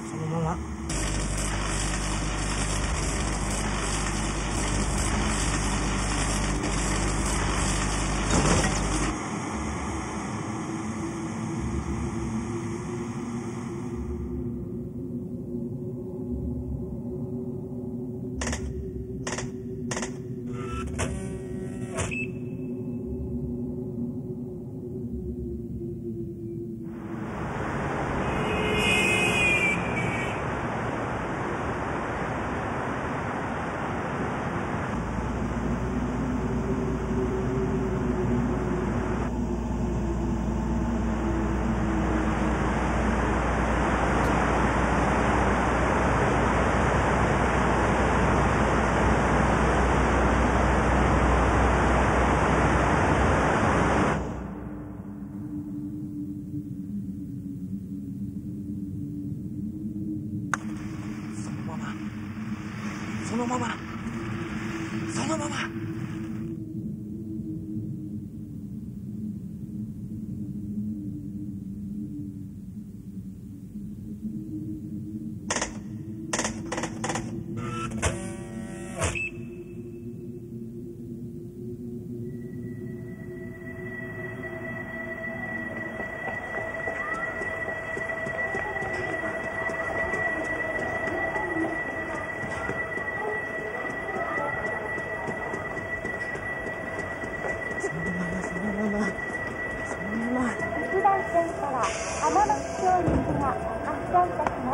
そのまま。そのまま、そのまま。 一番線から浜松町行きが発車いたします。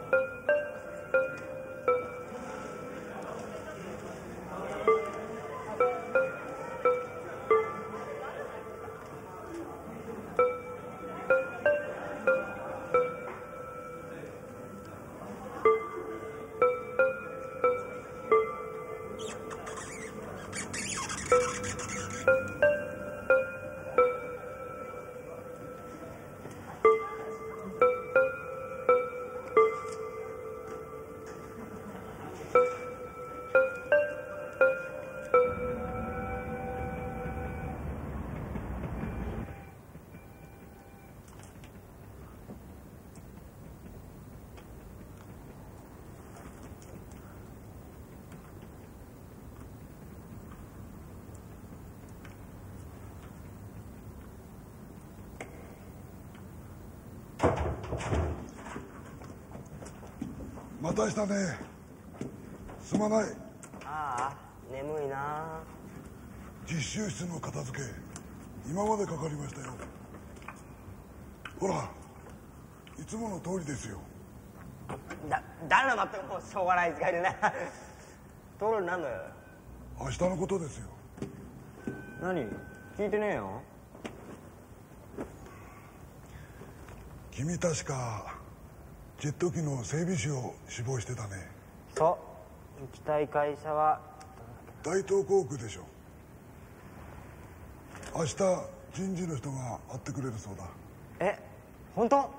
またしたね。すまない。 ああ、眠いな。 実習室の片付け今までかかりましたよ。ほら、いつもの通りですよ。 誰の待ってももうしょうがないですがいるね。ところになんだよ。 明日のことですよ。 何聞いてねえよ。 君確かジェット機の整備士を志望してたね。 そう行きたい会社は大東航空でしょ。明日人事の人が会ってくれるそうだ。 え、本当？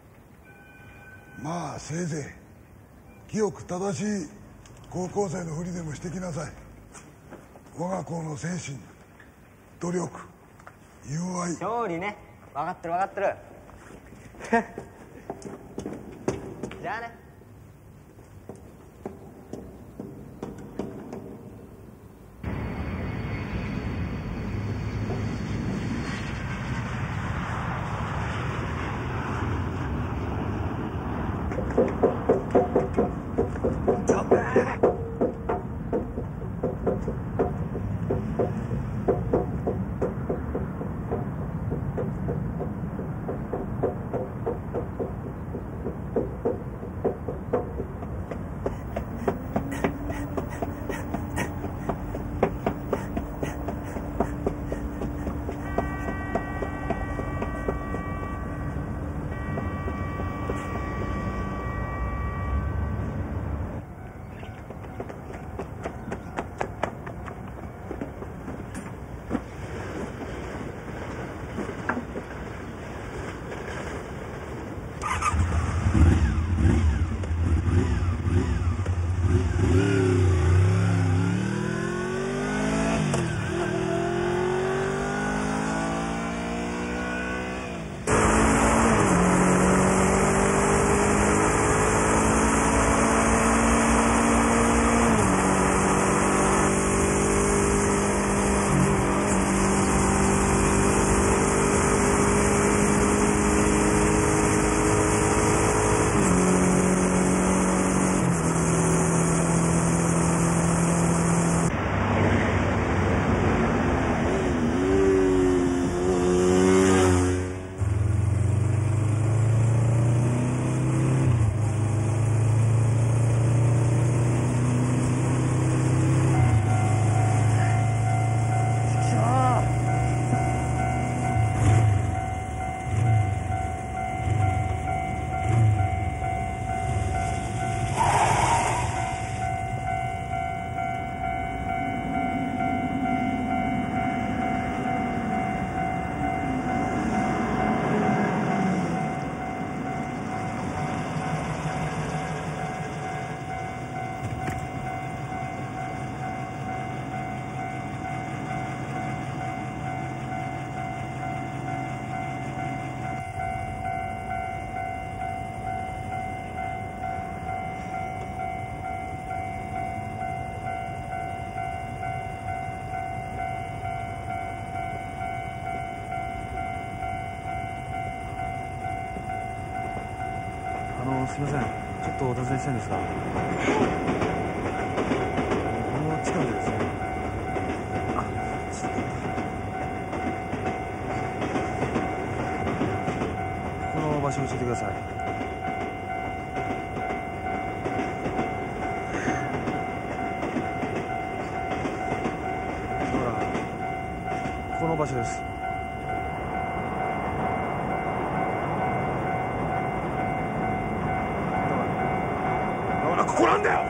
まあせいぜい清く正しい高校生のふりでもしてきなさい。我が校の精神、努力、友愛。 勝利ね。分かってる分かってる。じゃあね。 すいません、ちょっとお尋ねしたいんですが、この近くでですね、ちょっとこの場所を教えてください。 所です。ここなんだよ。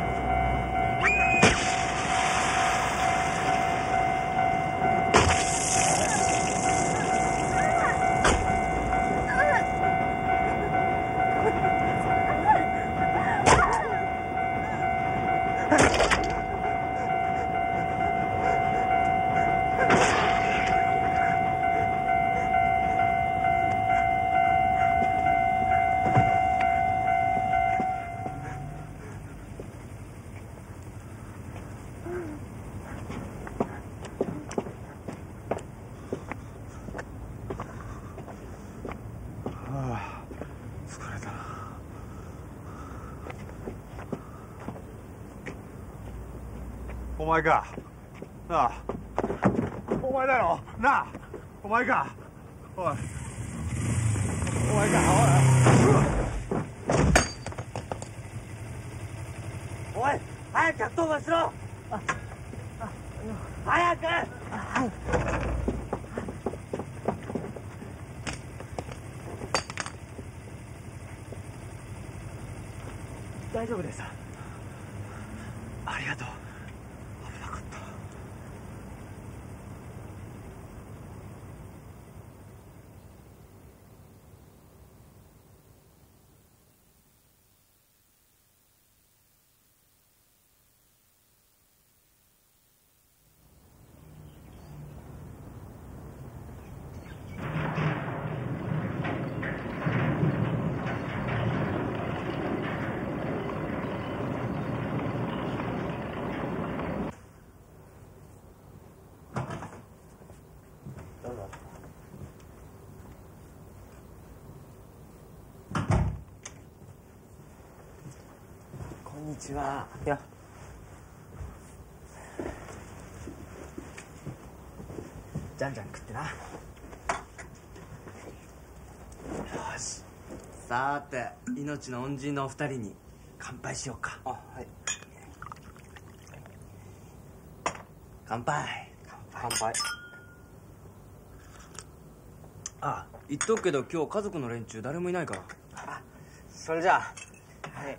お前か。なあ。お前だろ。なあ。お前か。おい。お前か。 おい。おい、早く110番しろ。早く。はい。大丈夫です。ありがとう。危なかった。こんにちは。いや。じゃんじゃん食ってな。よし。さーて、命の恩人のお二人に乾杯しようか。あ、はい。乾杯。乾杯。あ、言っとくけど今日家族の連中誰もいないから。あ、それじゃあ。はい。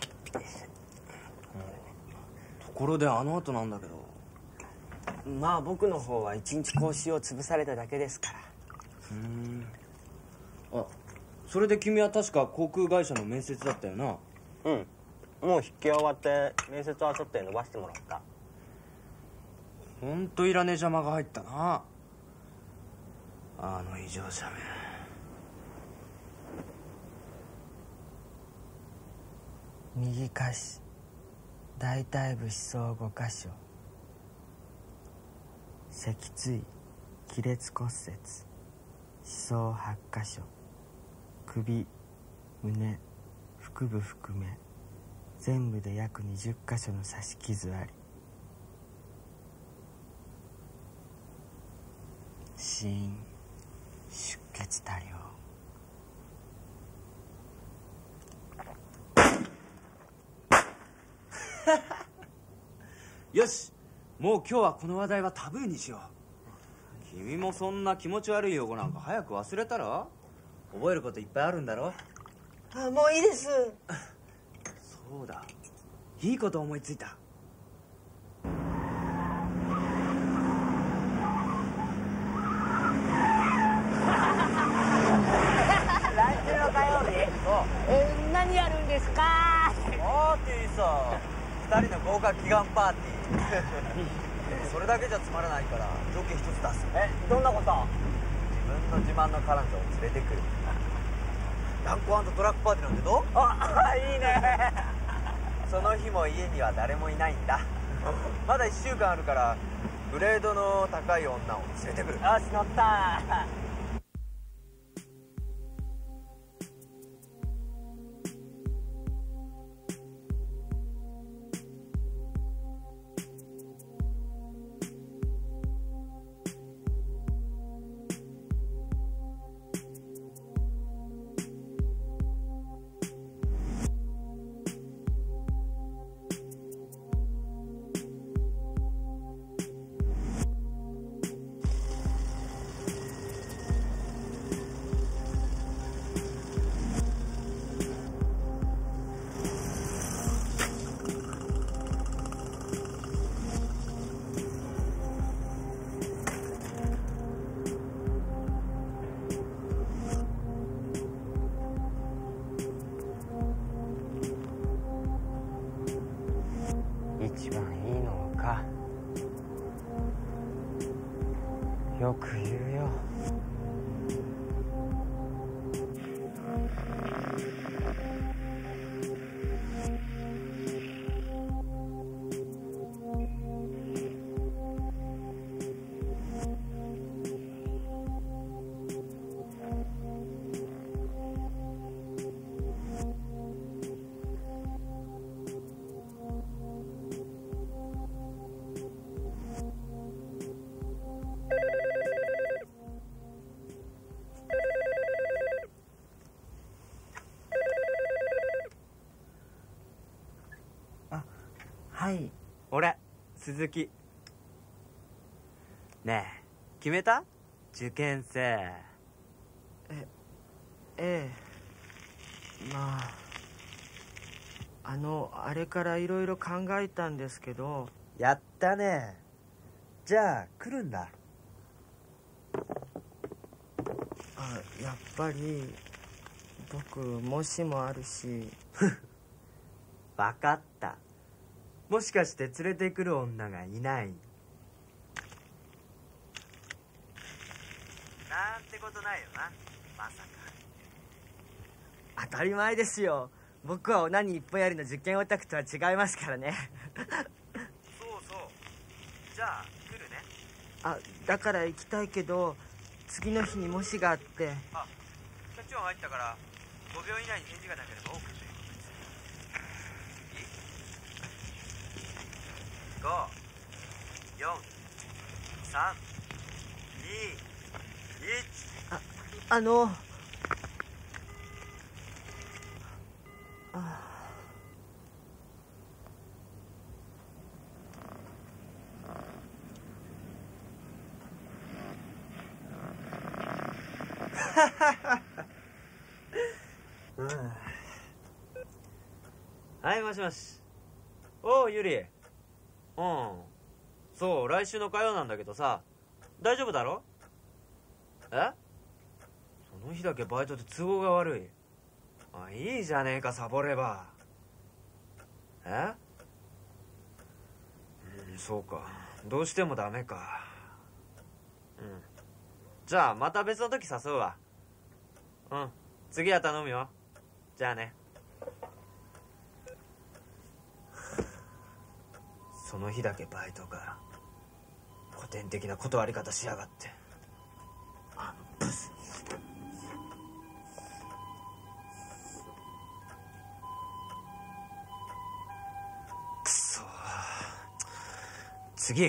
ところであの後なんだけど。まあ僕の方は一日講習を潰されただけですから。あ、それで君は確か航空会社の面接だったよな。うん、もう筆記は終わって面接はちょっと伸ばしてもらった。ほんといらねえ邪魔が入ったな、あの異常者め。右下肢大腿部思想5箇所、脊椎亀裂骨折、思想8箇所、首、胸、腹部含め全部で約20箇所の刺し傷あり、死因出血多量。よし、もう今日はこの話題はタブーにしよう。君もそんな気持ち悪い用語なんか早く忘れたら？覚えることいっぱいあるんだろ。あ、もういいです。そうだ、いいこと思いついた。来週の火曜日？何やるんですか？パーティーさ、2人の合格祈願パーティー。それだけじゃつまらないから条件一つ出す。どんなこと？自分の自慢の彼女を連れてくる。ランコ&トラックパーティーなんてどう？あ、いいね。その日も家には誰もいないんだ。まだ1週間あるからグレードの高い女を連れてくる。よし、乗った。 一番いいのか。よく言うよ。はい、俺鈴木。ねえ、決めた？受験生。ええ、まああれからいろいろ考えたんですけど。やったね。じゃあ来るんだ。やっぱり僕模試もあるし。分かった。もしかして連れてくる女がいない？なんてことないよな、まさか。当たり前ですよ。僕はオナニー一本やりの受験オタクとは違いますからね。そうそう。じゃあ来るね。だから行きたいけど次の日に模試があって。キャッチ音入ったから5秒以内に返事がなければ OK ということです。5、4、3、2、1。はい、もしもし。おう、ゆり。そう、来週の火曜なんだけどさ、大丈夫だろ？その日だけバイトで都合が悪い。いいじゃねえか、サボれば。そうか。どうしてもダメか。じゃあ、また別の時誘うわ。次は頼むよ。じゃあね。その日だけバイトか。古典的な断り方しやがって。ブス。くそ。次。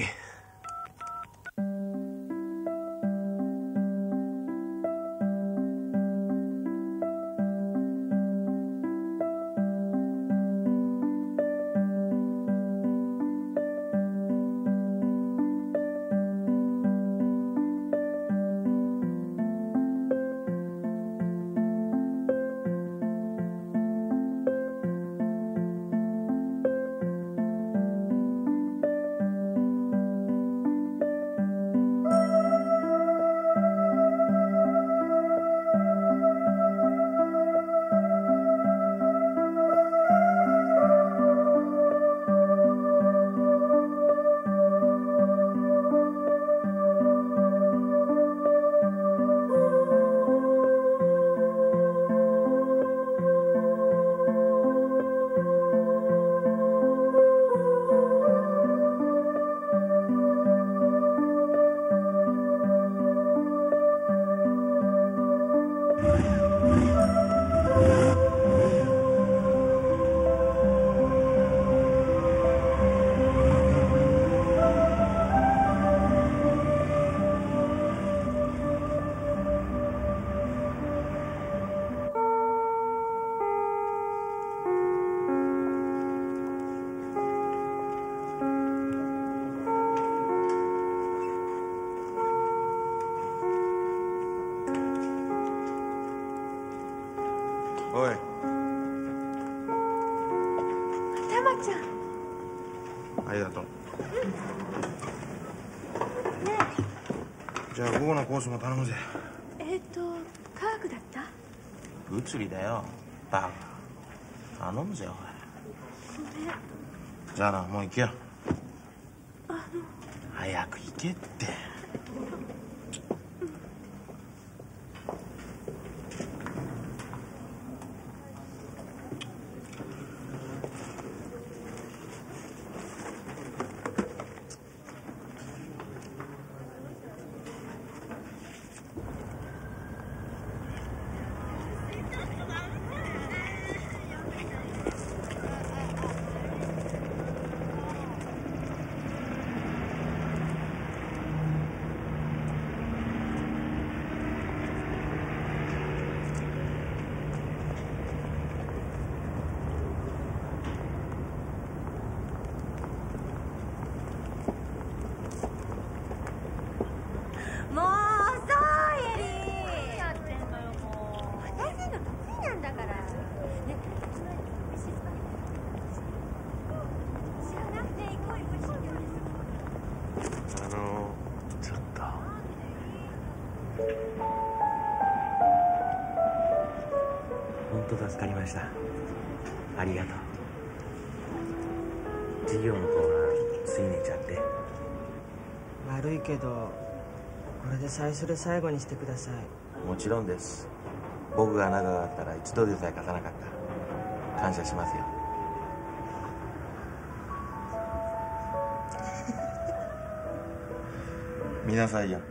おい。 たまちゃん。 ありがとう。 ねじゃあ午後のコースも頼むぜ。 科学だった？ 物理だよ。バカ。頼むぜおい。 ごめん。 じゃあな、もう行けよ。 早く行けって。 もうさエリー、何やってんのよ。もう私の得意なんだからね。知らなくて行こうよ。 ちょっと本当助かりました。ありがとう。授業の子がつい寝ちゃって。 悪いけどこれで最初で最後にしてください。 もちろんです。僕が仲があったら一度でさえ貸さなかった。感謝しますよ。見なさいよ。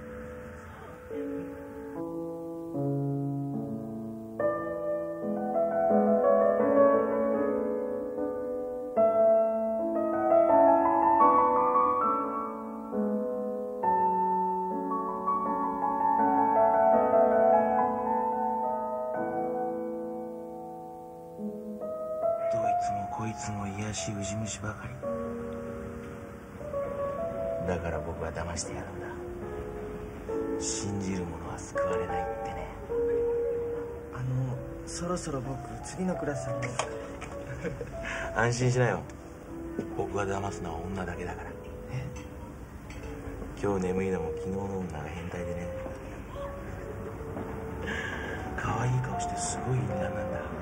どいつもこいつも癒やしウジ虫ばかり。だから僕は騙してやるんだ。信じる者は救われないってね。 そろそろ僕次のクラスに。 安心しなよ。僕が騙すのは女だけだから。今日眠いのも昨日の女が変態でね。可愛い顔してすごい淫乱なんだ。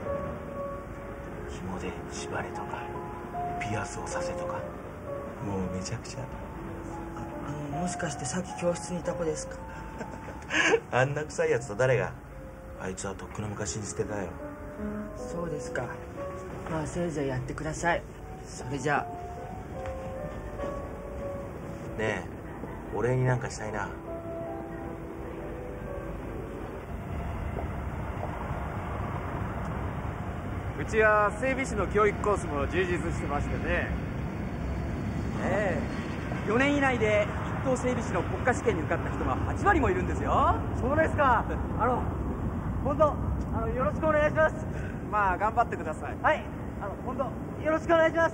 紐で縛れとかピアスをさせとか、もうめちゃくちゃ。 もしかしてさっき教室にいた子ですか？ あんな臭いやつと誰が。あいつはとっくの昔に捨てたよ。 そうですか。まあせいぜいやってください。それじゃあ。 ねえ、お礼になんかしたいな。 うちは整備士の教育コースも充実してましてね。4年以内で一等整備士の国家試験に受かった人が8割もいるんですよ。 そうですか。本当よろしくお願いします。 まあ頑張ってください。 はい、本当よろしくお願いします。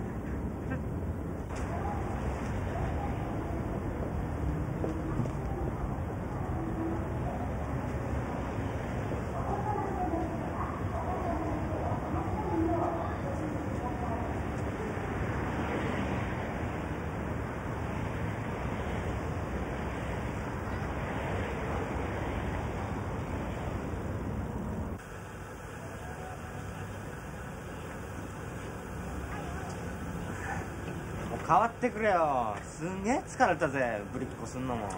変わってくれよ。すんげえ疲れたぜ、ぶりっこすんのも。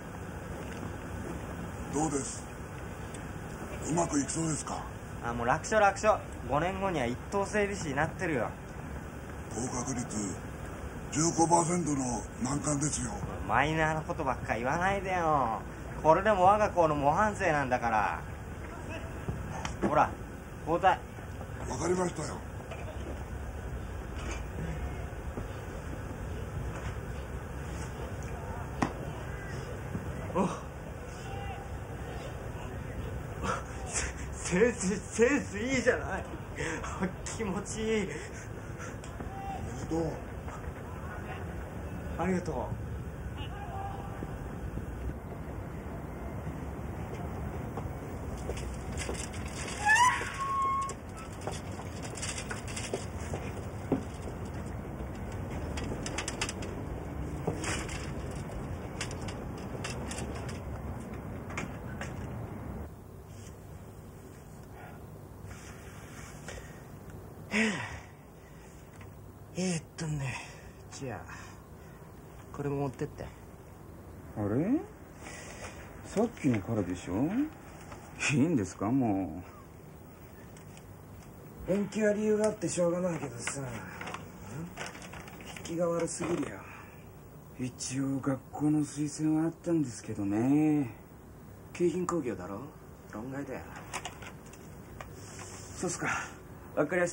どうです、うまくいきそうですか？ もう楽勝楽勝。5年後には一等整理士になってるよ。 合格率 15% の難関ですよ。 マイナーなことばっか言わないでよ。これでも我が校の模範生なんだから。ほら交代。 わかりましたよ。 センスいいじゃない。気持ちいい。 おめでとう。 ありがとう。じゃあこれも持ってって。 あれ、さっきのからでしょ。いいんですか、もう。延期は理由があってしょうがないけどさ、引きが悪すぎるよ。一応学校の推薦はあったんですけどね。京浜工業だろ、論外だよ。そうっすか、わかりました。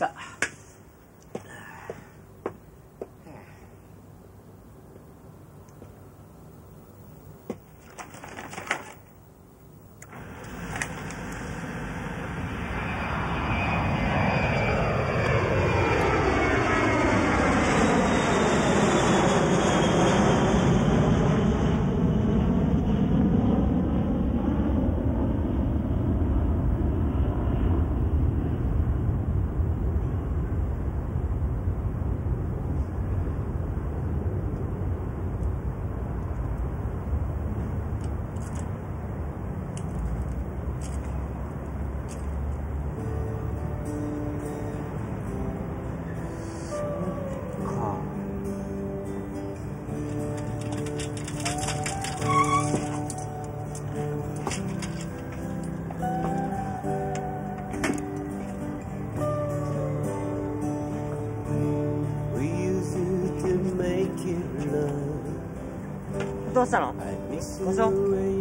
どうしたの？故障？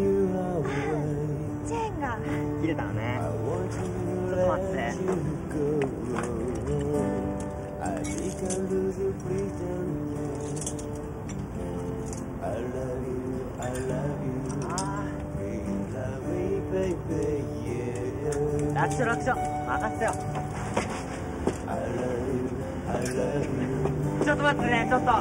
チェーンが切れたのね。ちょっと待って。楽勝楽勝、任せてよ。ちょっと待ってね、ちょっと。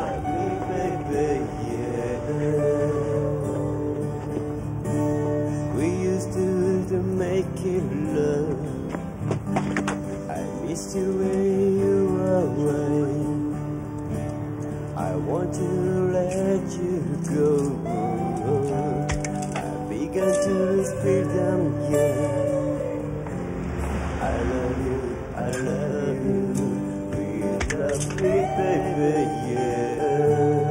We used to make it love. I missed you when you were away. I want to let you go. I began to lose freedom, yeah. I love you, I love you. Please love me, baby, yeah.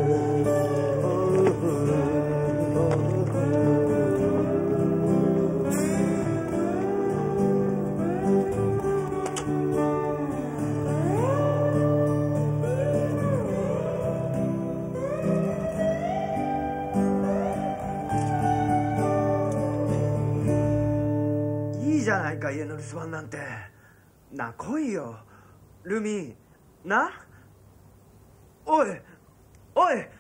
いいじゃないか、家の留守番なんて。な、来いよルミな。おいおい。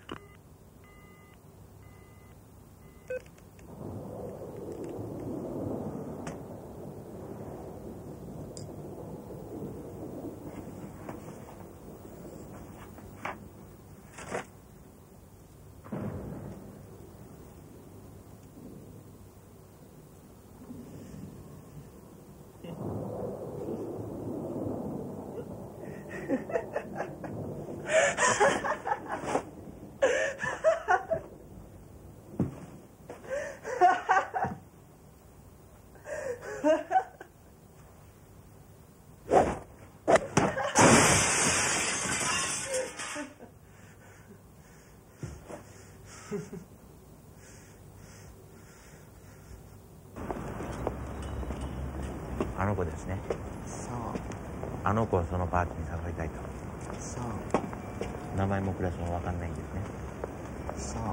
あの子ですね。 そう。 あの子をそのパーティーに誘いたいと。 そう。 名前もクラスも分かんないんですね。 そう。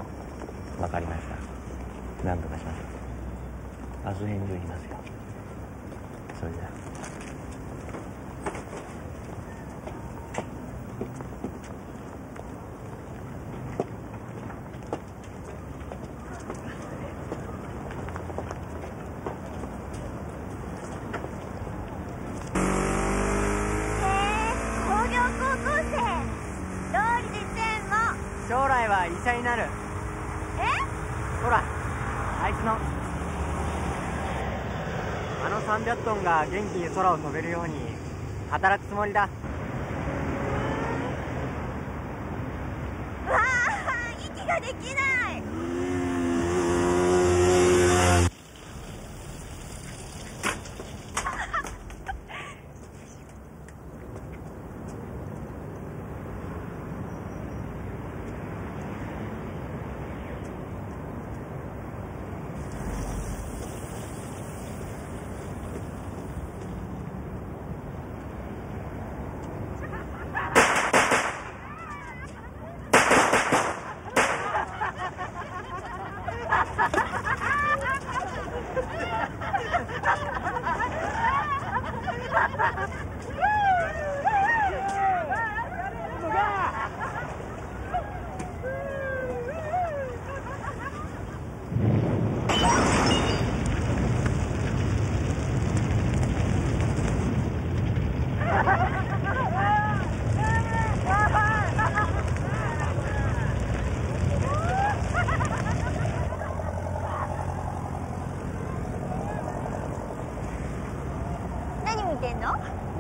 分かりました。何とかしましょう。明日返事を言いますよ。それじゃあ。 将来は医者になる。ほらあいつのあの300トンが元気に空を飛べるように働くつもりだ。 わあ、息ができない。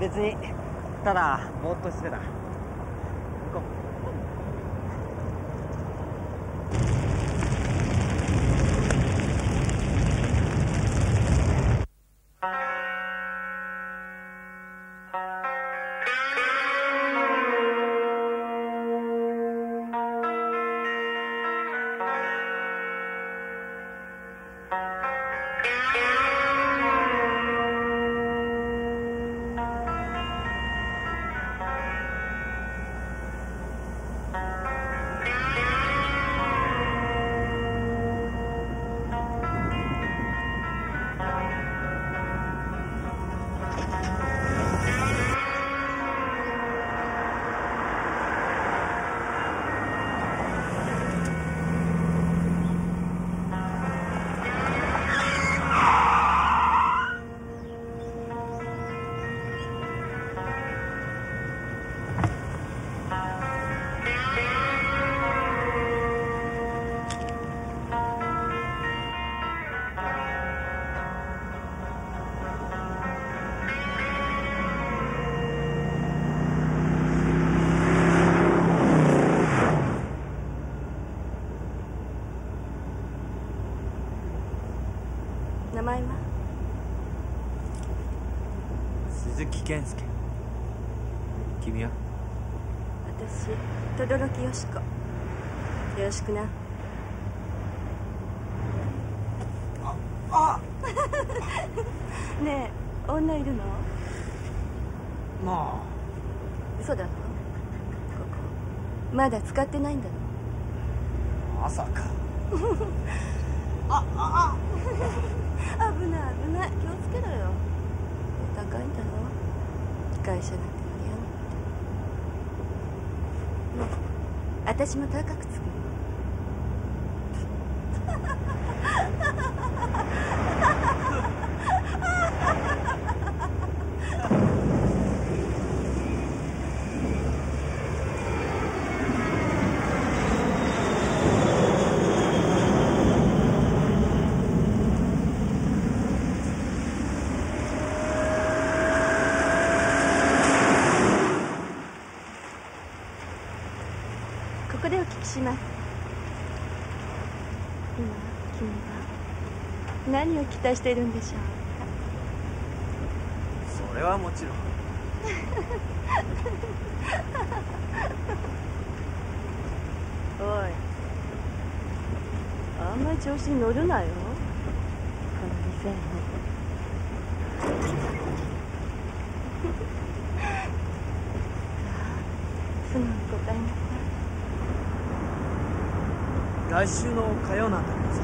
別にただぼーっとしてた。行こう。 名前は？ 鈴木健介。君は？ 私、轟よし子。よろしくな。ねえ、女いるの？ ま嘘だろ？ここまだ使ってないんだろ？ まさか。 危ない危ない、気をつけろよ。高いんだろ？会社なんて乗り合わなくて。ねえ、私も高くつくよ。ここでお聞きします。今君は何を期待しているんでしょうか？ それはもちろん。 おい、あんまり調子に乗るなよ、この店に。素直に答えなさい。 来週の火曜なんだけどさ。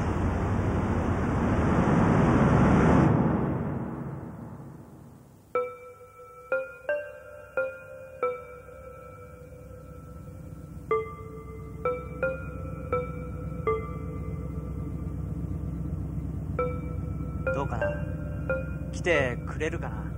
どうかな？来てくれるかな？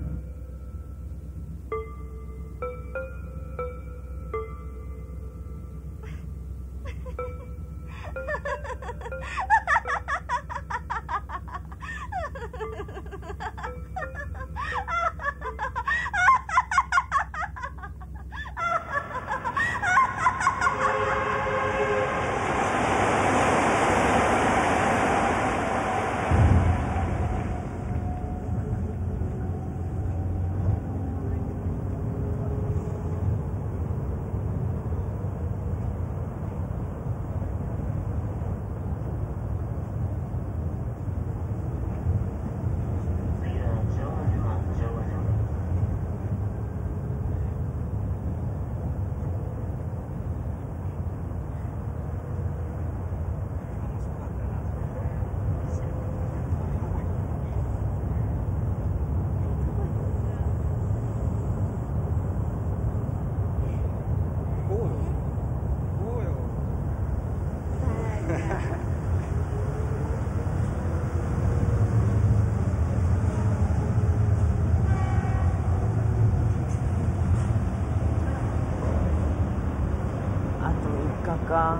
か。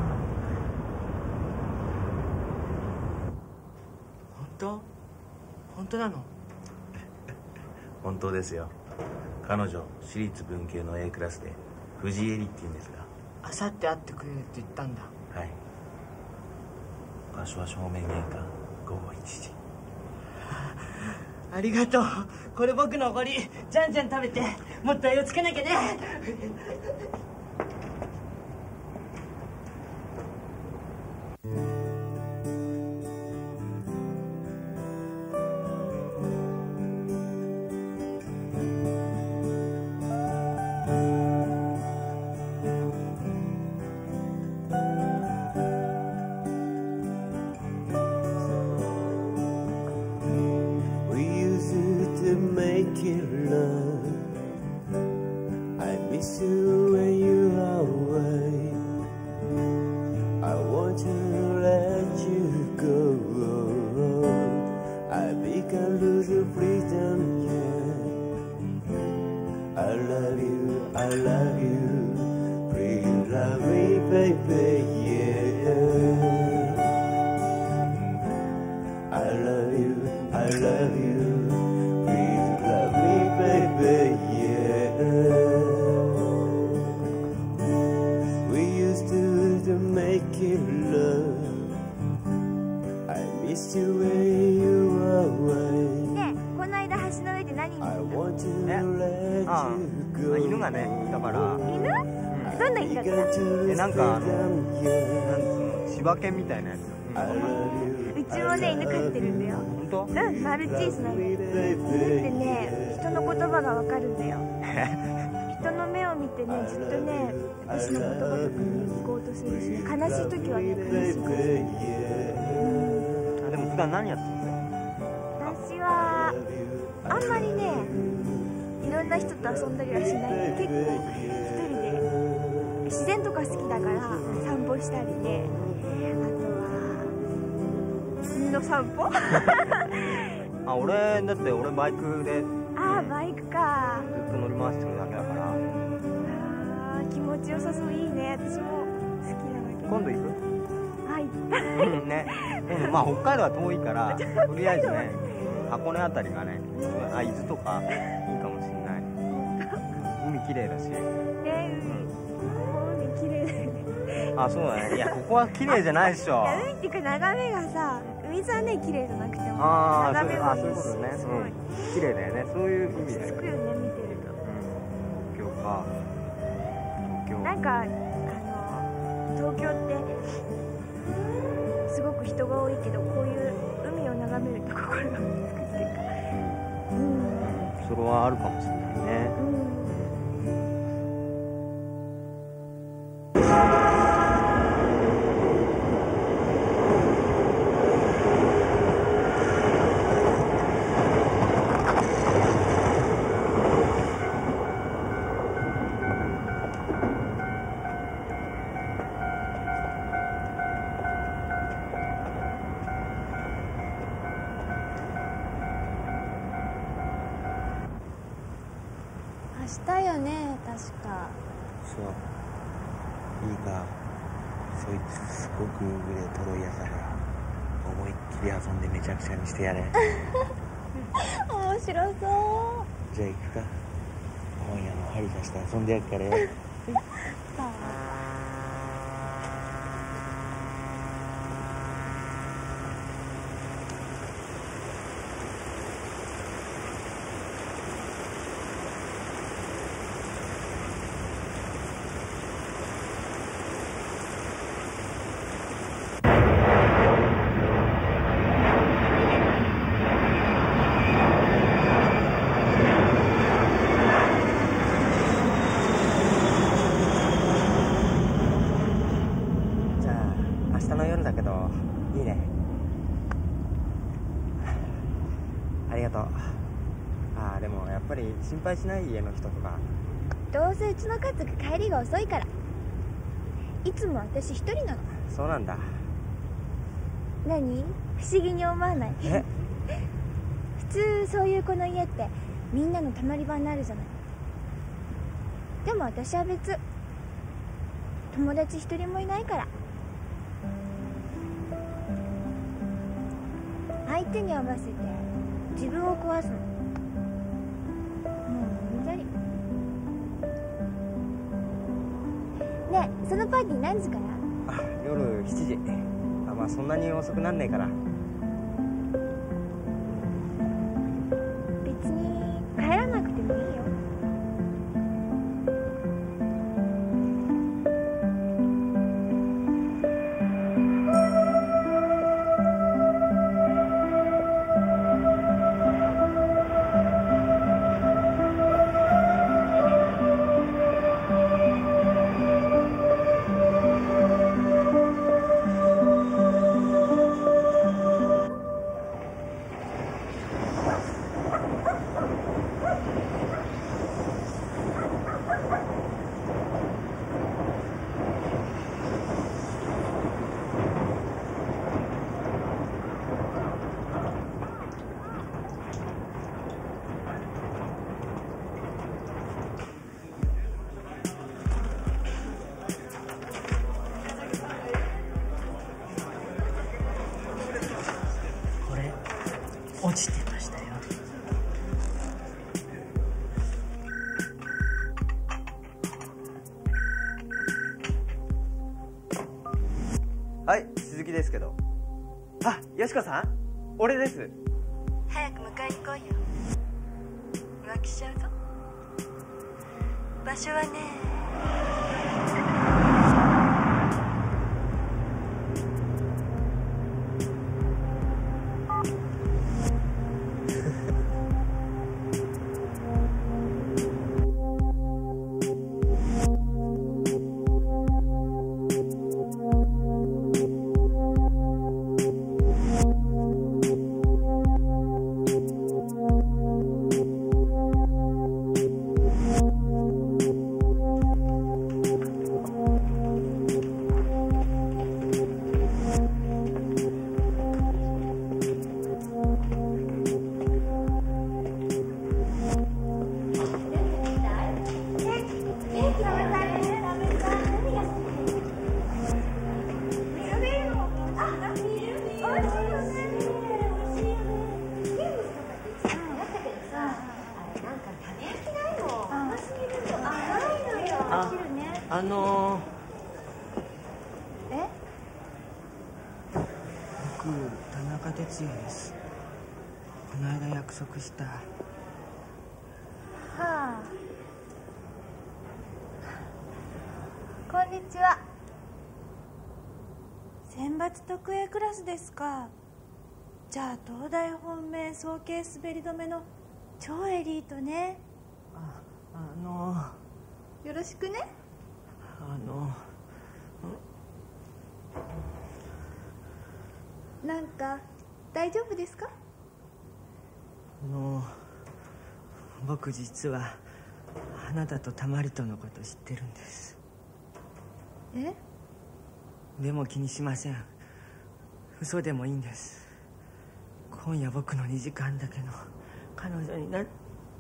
本当なの？ 本当ですよ。 彼女私立文系の A クラスで藤井絵里って言うんですが。 あさって会ってくれるって言ったんだ。 はい。場所は正面玄関午後1時。 ありがとう。これ僕のおごり。じゃんじゃん食べてもっと栄養つけなきゃね。 犬がねいたから。 犬？どんな犬だった？ なんか柴犬みたいなやつ。 うちもね犬飼ってるんだよ。 本当？ マルチーズなんだよ。犬ってね人の言葉がわかるんだよ。人の目を見てねずっとね私の言葉とかに聞こうとするし、ね、悲しい時はね悲しいんですよ。 でも普段何やってるの？ 私はあんまりねいろんな人と遊んだりはしない。結構一人で自然とか好きだから散歩したりね。あとは犬の散歩俺だって俺バイクでバイクかずっと乗り回してるだけだから。 気持ちよさそう。いいね。私も好きなんだけど。 今度行く？ 行きたいね。北海道は遠いからとりあえずね箱根あたりがね伊豆とかいいかもしれない。海綺麗だし。 海綺麗だよね。 そうだね。いやここは綺麗じゃないでしょ。 いや海っていうか眺めがさ、水はね綺麗じゃなくても眺めそういうことね。綺麗だよね。そういう意味で。 つくよね見てると。 東京か。 なんか東京ってすごく人が多いけど、こういう海を眺めると心が落ち着くっていうか、 それはあるかもしれないね。 明日よね確か。 そういいか、そいつすごくグレートロイヤだから思いっきり遊んでめちゃくちゃにしてやれ面白そう。じゃあ行くか。今夜も針刺して遊んでやっからよでもやっぱり心配しない家の人とか。 どうせうちの家族帰りが遅いから。いつも私一人なの。 そうなんだ。 何？不思議に思わない？普通そういう子の家ってみんなのたまり場になるじゃない。でも私は別。友達一人もいないから。相手に合わせて自分を壊すの。もうねえ、そのパーティー何時から？ あ、夜7時。あ、まあそんなに遅くなんねえから。 別に帰らなくてもいいよ。 落ちてましたよ。 はい、鈴木ですけど。あ、よしこさん、俺です。 早く迎えに来いよ。浮気しちゃうぞ。場所はね。 僕、田中哲也です。この間約束した。 はあ。こんにちは。 選抜特 A クラスですか。じゃあ東大本命早慶滑り止めの超エリートね。 よろしくね。なんか大丈夫ですか？ 僕実はあなたとたまりとのこと知ってるんです。 え？ でも気にしません。嘘でもいいんです。今夜僕の2時間だけの彼女になる。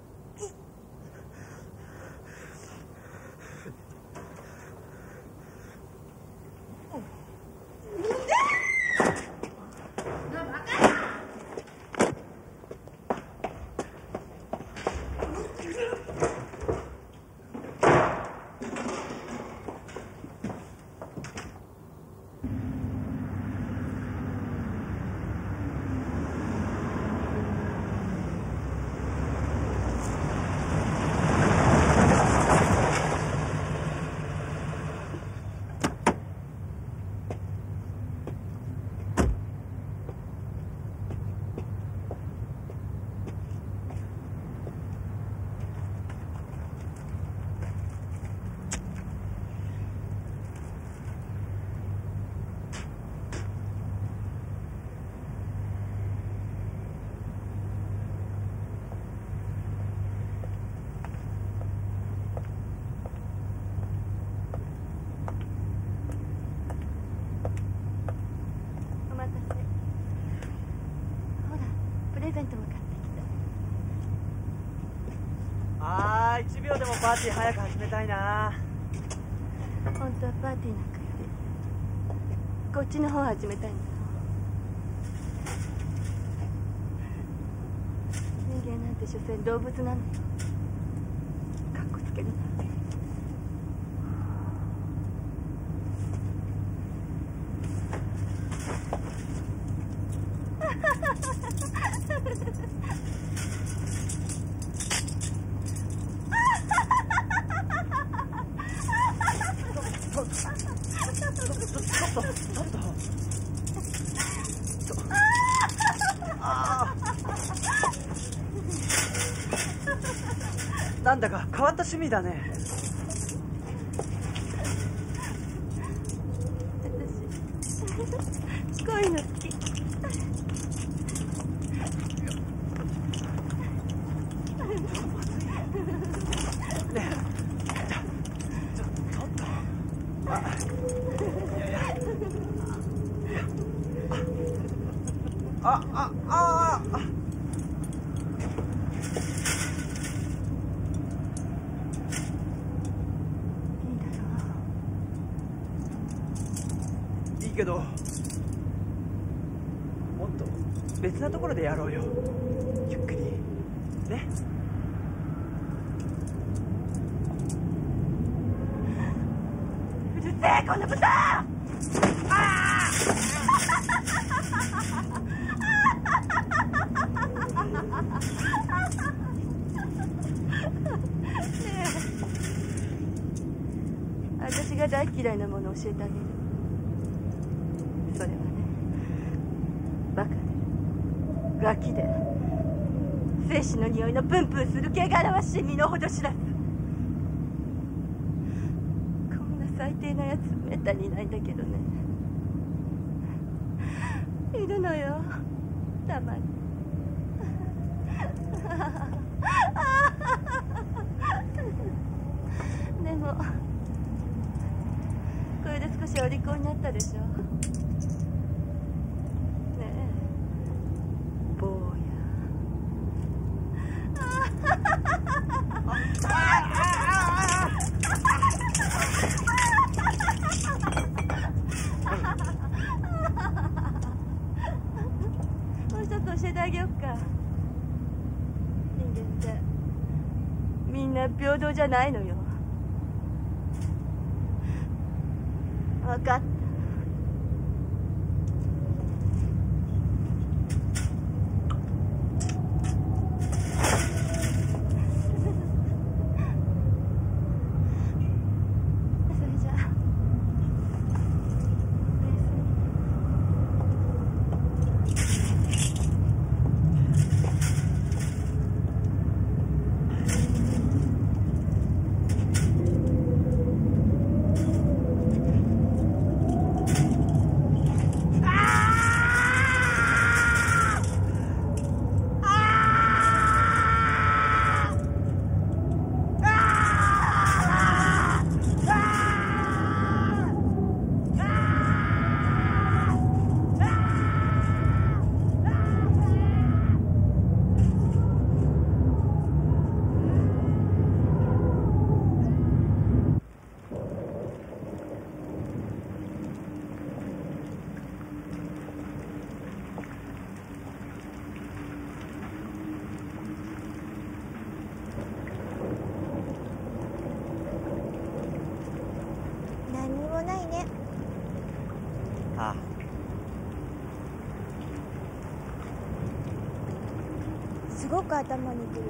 1秒でもパーティー早く始めたいな。 本当はパーティーなんかよりこっちの方始めたいんだ。人間なんて所詮動物なのよ。かっこつけるな。 なんだか変わった趣味だね。 私こういうの好き。 ねえ、ちょっといいけど、もっと別なところでやろうよ。ゆっくりね。 うるせえこの豚。私が大嫌いなものを教えてあげる。それはね、バカでガキで精子の匂いのプンプンする汚らわしい身の程知らず。こんな最低なやつめったにいないんだけどね、いるのよたまに。でもこれで少しお利口になったでしょ。ねえ坊や。もう一つ教えてあげよっか。人間ってみんな平等じゃないのよ。分かった。それじゃあ何にもないね。 あすごく頭にくる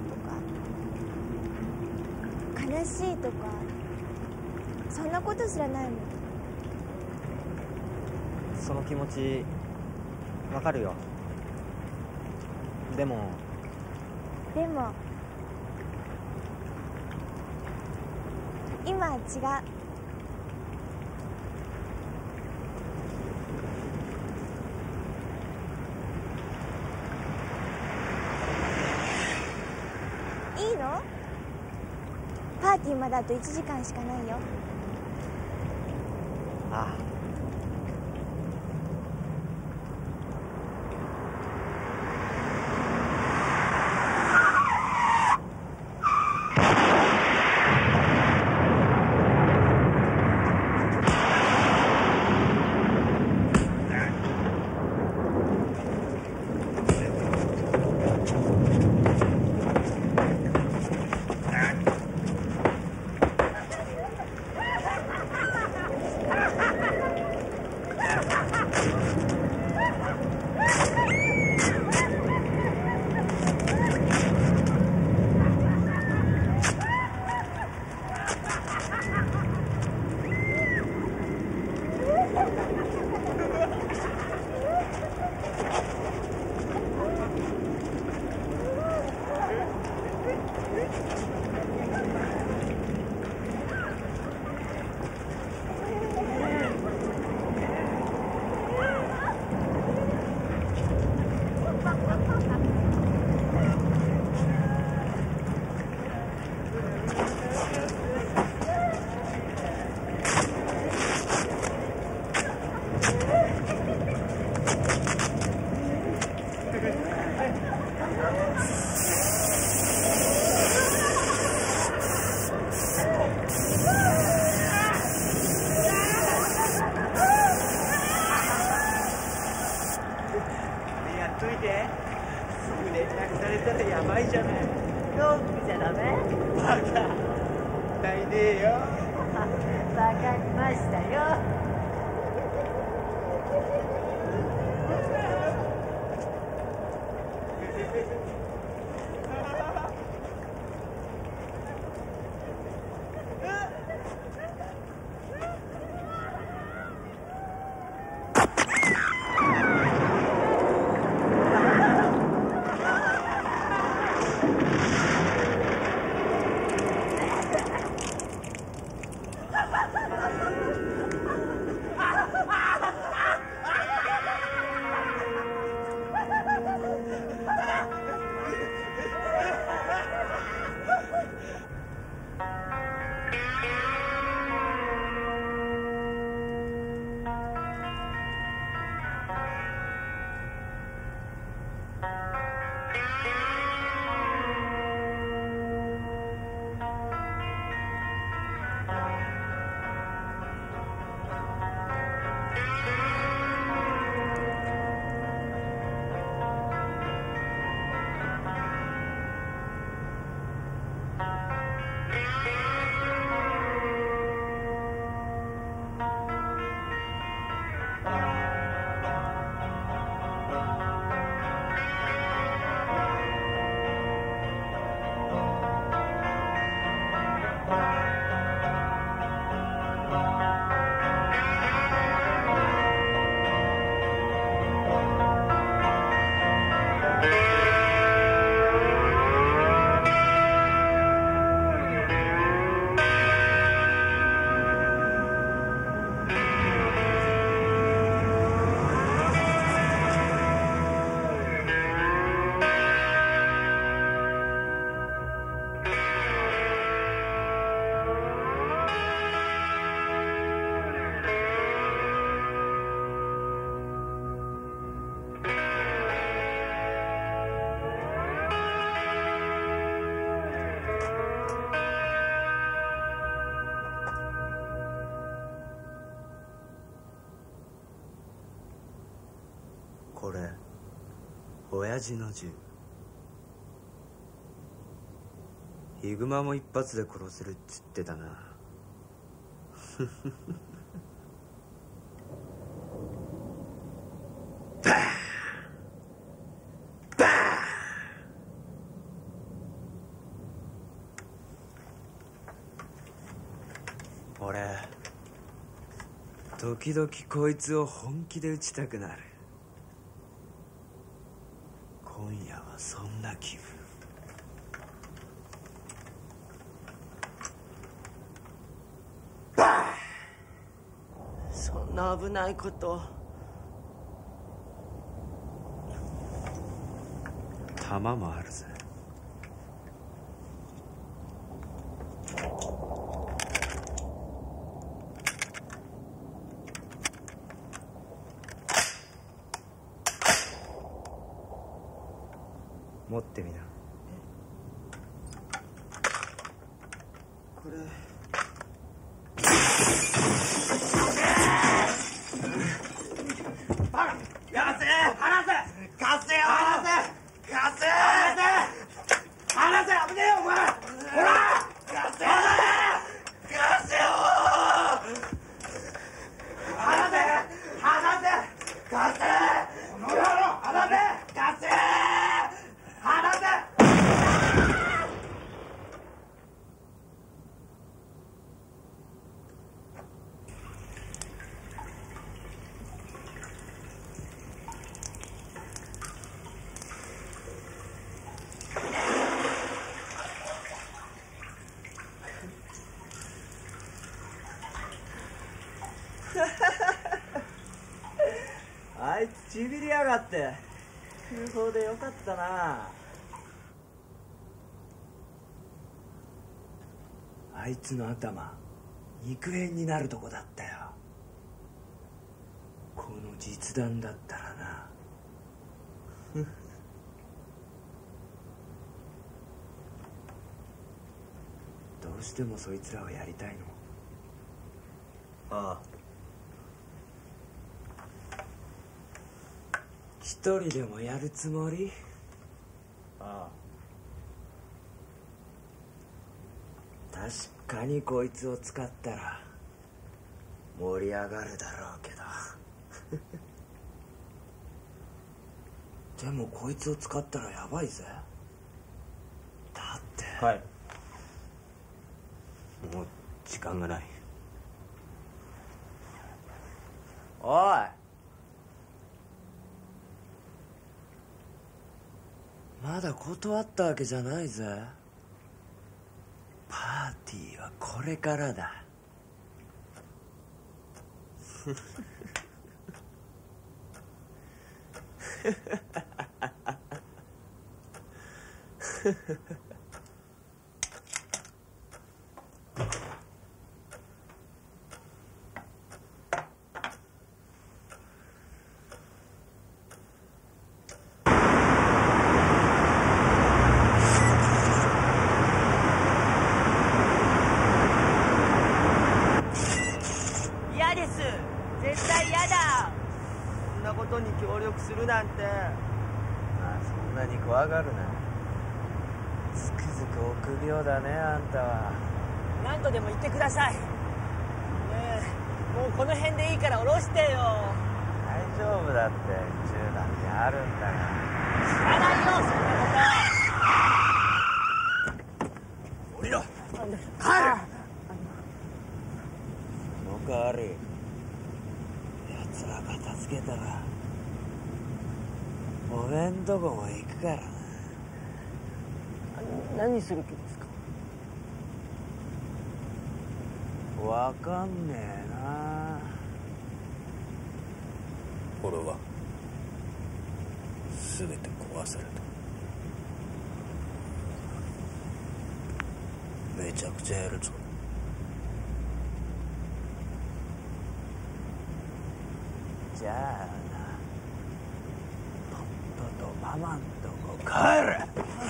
とか悲しいとか、そんなことすらないもん。 その気持ちわかるよ。でも今は違う。いいの？パーティーまであと1時間しかないよ。 ああ。 れたらやばいじゃない。 ロープじゃダメ？ バカもったいねえよ。 わかりましたよ。 これ親父の銃。ヒグマも一発で殺せるっつってたな。バーンバーン。俺時々こいつを本気で撃ちたくなる。今夜はそんな気分。バーン。 そんな危ないこと。 弾もあるぜ。持ってみな。 これバカ！やせ！離せ！貸せよ！離せ！貸せ！離せ！危ねえよお前！ほら！貸せ！貸せよ！離せ！離せ！貸せ！この野郎！離せ！貸せ！離せ！ あいつちびりやがって空砲でよかったな。 あいつの頭肉片になるとこだったよ。この実弾だったらな。どうしてもそいつらをやりたいの？ ああ。 一人でもやるつもり？ あよ。確かにこいつを使ったら盛り上がるだろうけどでもこいつを使ったらやばいぜ。だってはい、もう時間がない。 おい、まだ断ったわけじゃないぜ。パーティーはこれからだ嫌です。絶対嫌だ。そんなことに協力するなんて。 そんなに怖がるな。つくづく臆病だね、あんたは。 何とでも言ってください。ねえ、もうこの辺でいいから降ろしてよ。 大丈夫だって、銃なんてあるんだから。 知らないよ、そんなこと。 降りろ。 帰る。 その代わり奴ら片付けたらおめんとこも行くからな。 何する気ですか？ わかんねえな。 俺は全て壊された。めちゃくちゃやるぞ。 じゃあな、とっととママんとこ帰れ。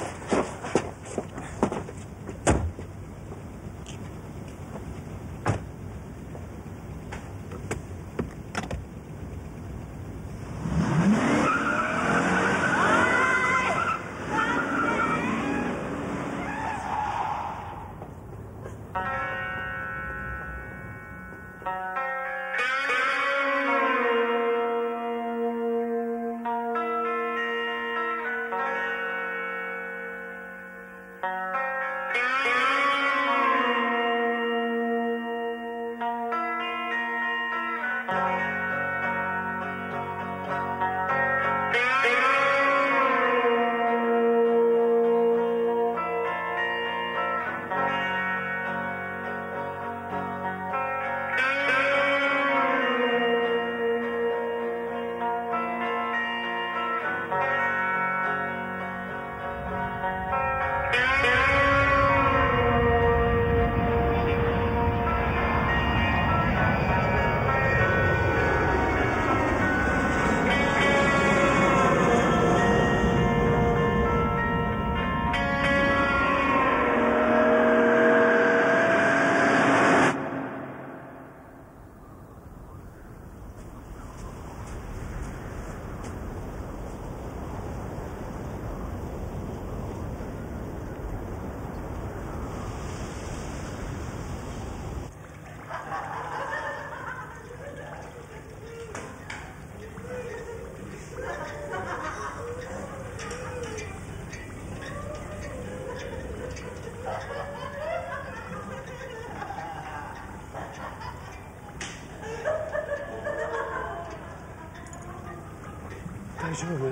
大丈夫？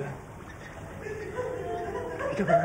痛くない？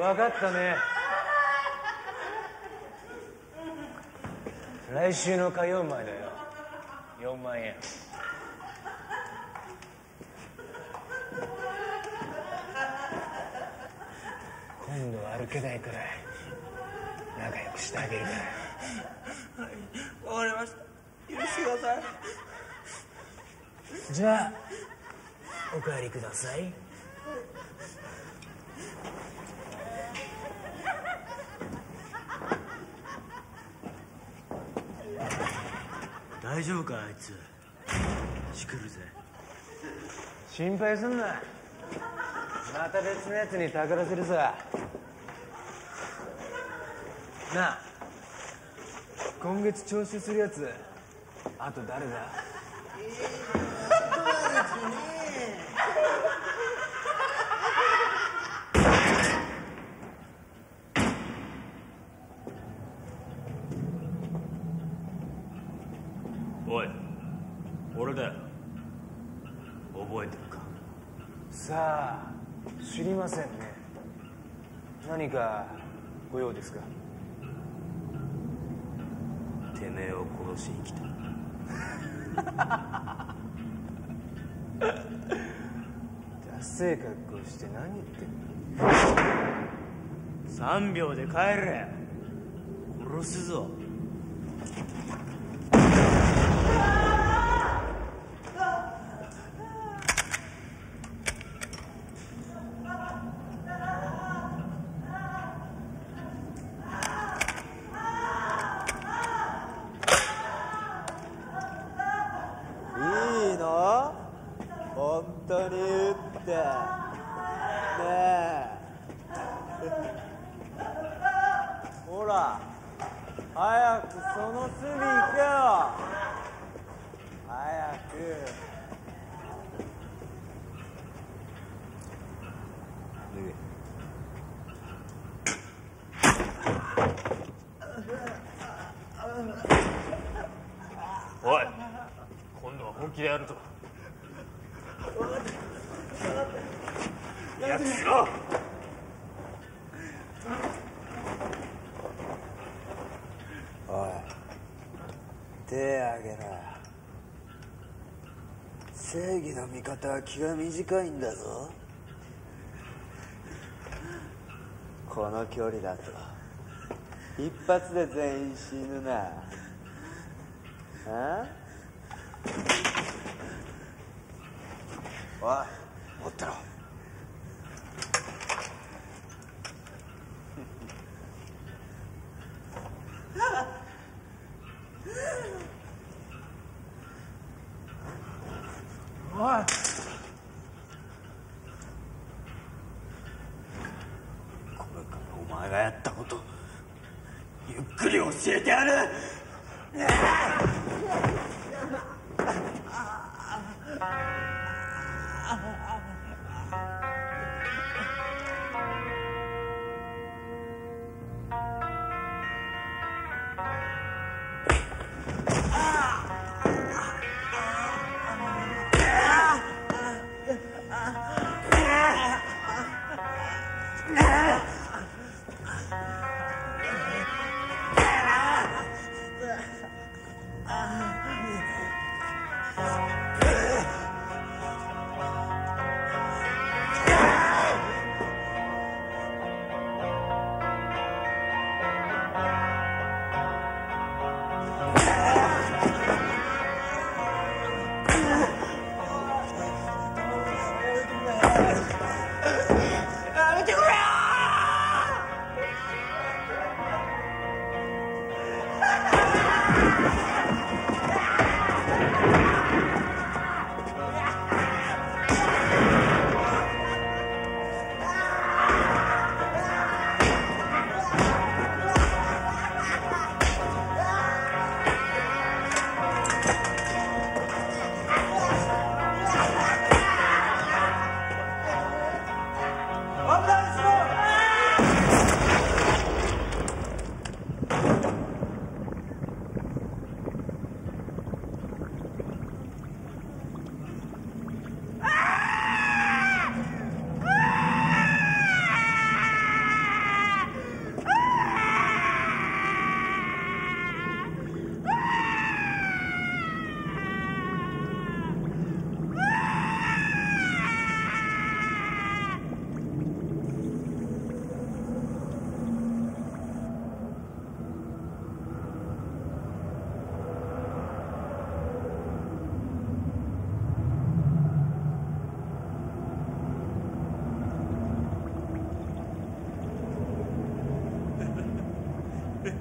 分かったね。来週の火曜前だよ。4万円。今度は歩けないくらい仲良くしてあげるから。 はい、わかりました。許してください。 じゃあお帰りください。 大丈夫かあいつ。しくるぜ。 心配すんな。また別のやつにたからせるさ。なあ、今月徴収するやつあと誰だ？ おい、俺だよ。覚えてるか？ さあ、知りませんね。何かご用ですか？ てめえを殺しに来た。 ダセえ格好して何言ってんの ？3秒で帰れ。殺すぞ。 いいの？本当に撃ってねえ。ほら早くその隅行けよ。早く。 おい、今度は本気でやるぞ。やつしろ。 おい、手あげろ。正義の味方は気が短いんだぞ。この距離だと一発で全員死ぬな。あ？おい、持ってろ。 おい、 これからお前がやったことゆっくり教えてやる。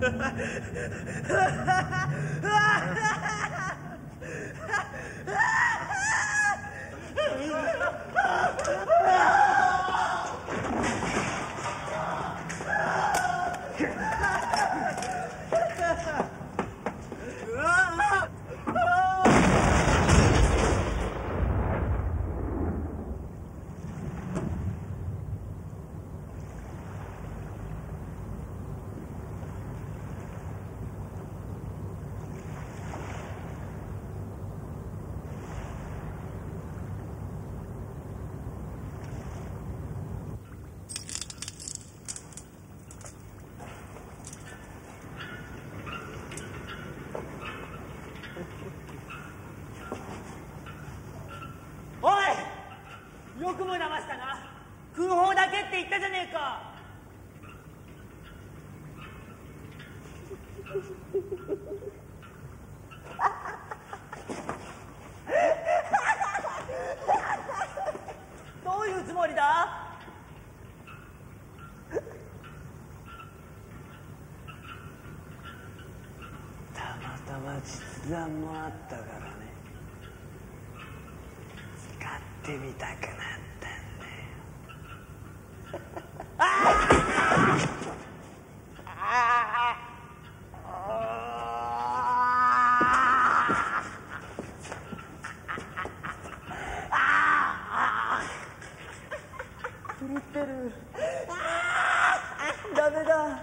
おい、よくも騙したな。空砲だけって言ったじゃねえか。どういうつもりだ。 たまたま実弾もあったからね。使ってみたくなったんだよ。 狂ってる。ダメだ。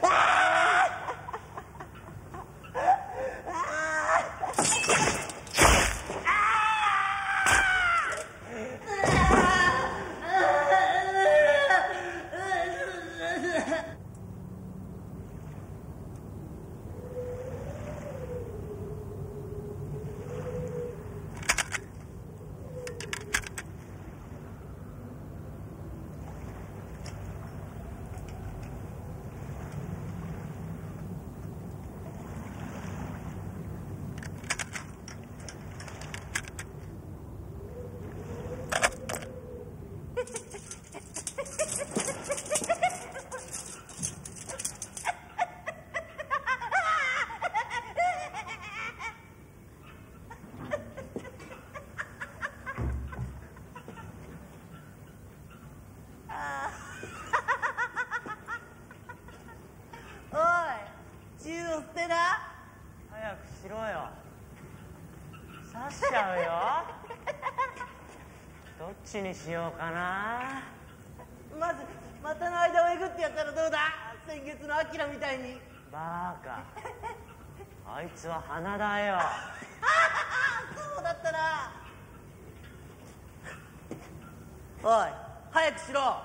しちゃうよ。どっちにしようかな。 まず股の間をえぐってやったらどうだ。先月のアキラみたいに。 バカ、あいつは鼻だよ。 そうだったな。おい、早くしろ。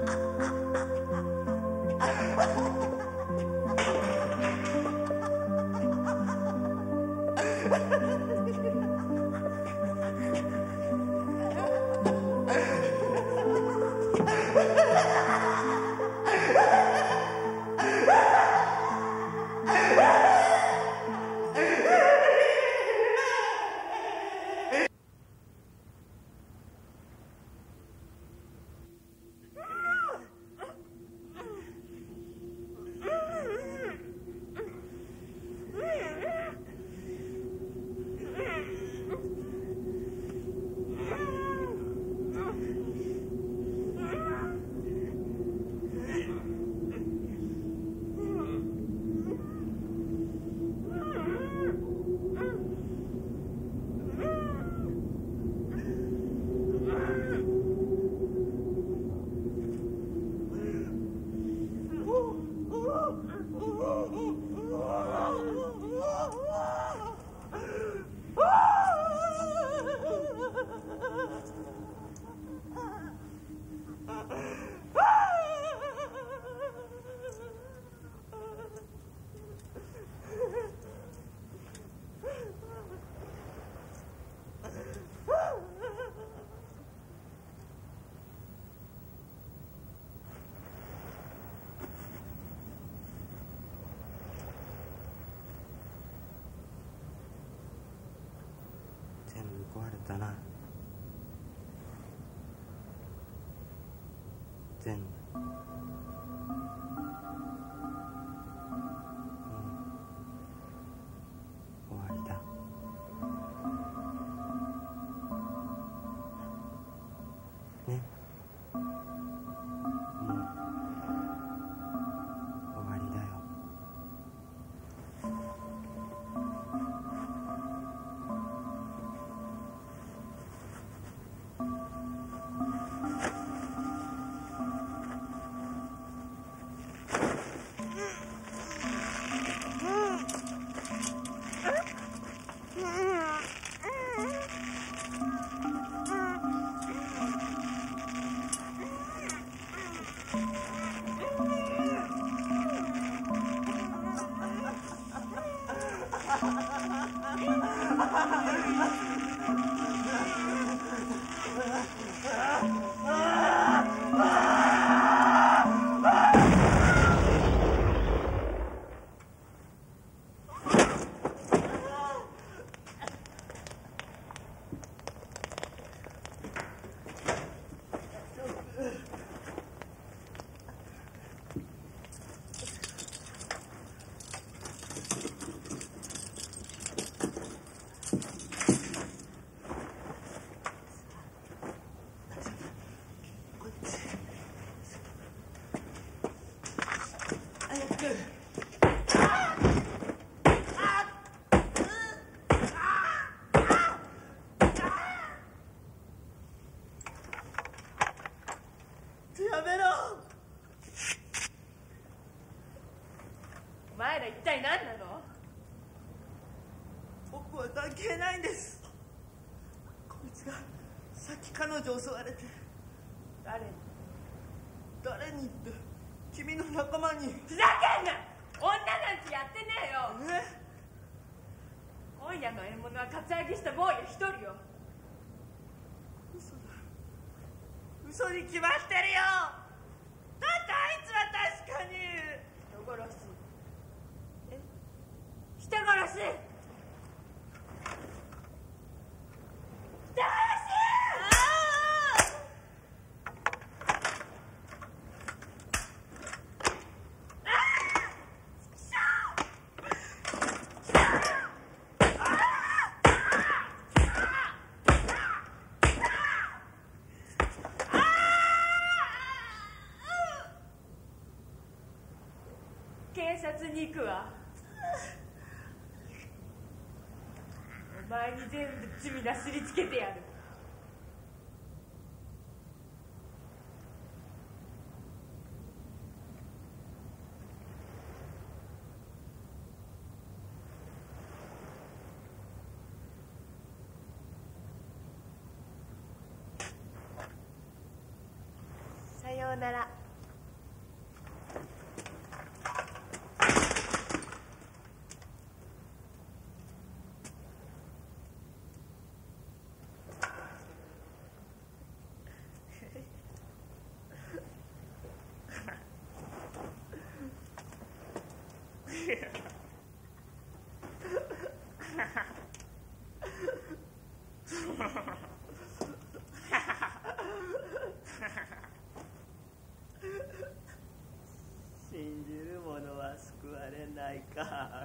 全部壊れたな。全部。終わりだ。ね。もう終わりだよ。 やめろ。お前ら一体何なの？僕は関係ないんです。こいつがさっき彼女を襲われて。誰にって君の仲間に。ふざけんな。女なんてやってねえよ。今夜の獲物はカツアゲした坊や一人よ。嘘だ。嘘に決まってるよ。だってあいつは確かに人殺し。人殺し。警察に行くわ。お前に全部罪なすりつけてやる。 さよようなら。 信じる者は救われないか。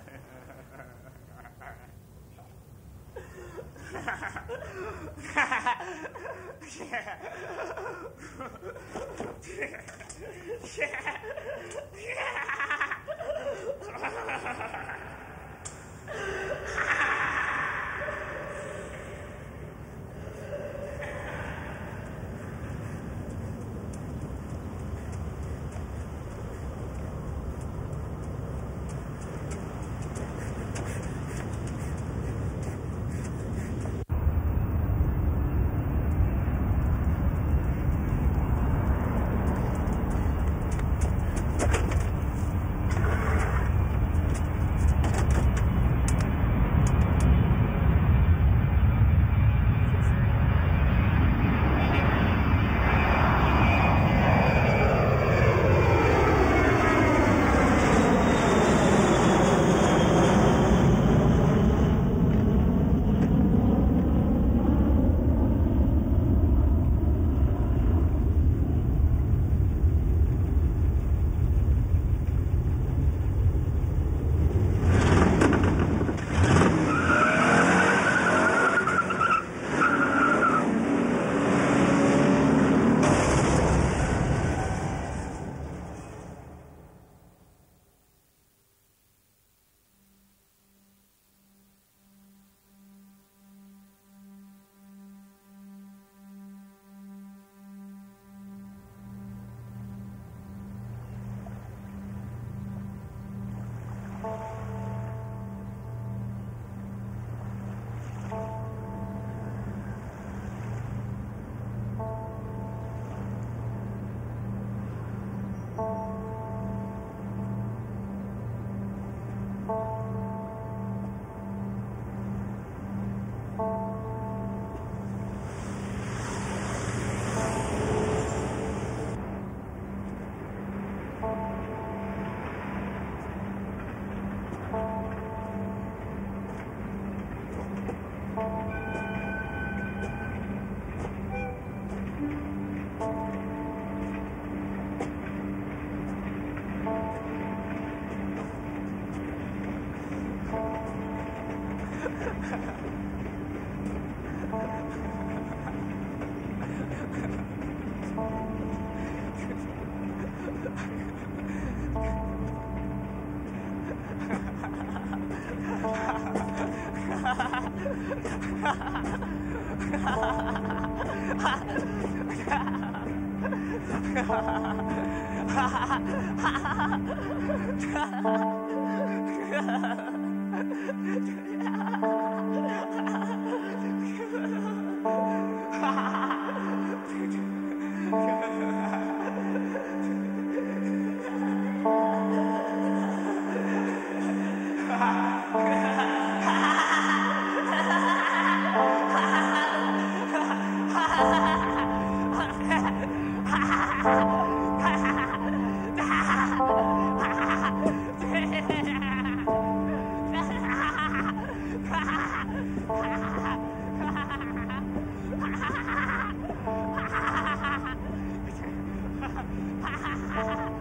Ha ha ha!